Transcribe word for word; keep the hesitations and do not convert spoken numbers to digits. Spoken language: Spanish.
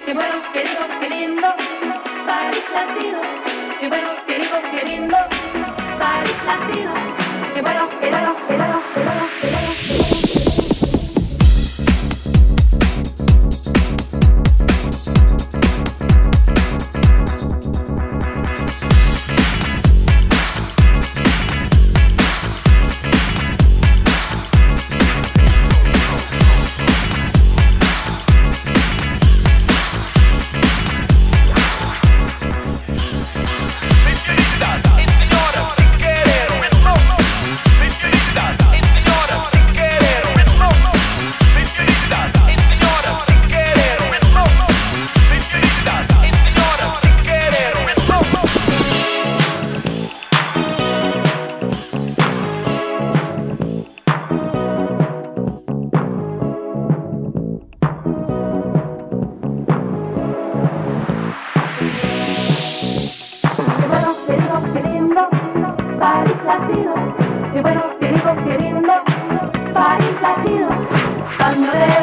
qué bueno, qué rico, qué lindo, París latido, qué bueno, qué rico, qué lindo, París latido, qué bueno, qué bueno, qué bueno, qué bueno, qué bueno, qué bueno. París latido, qué bueno, qué rico, qué lindo, París latido, cuando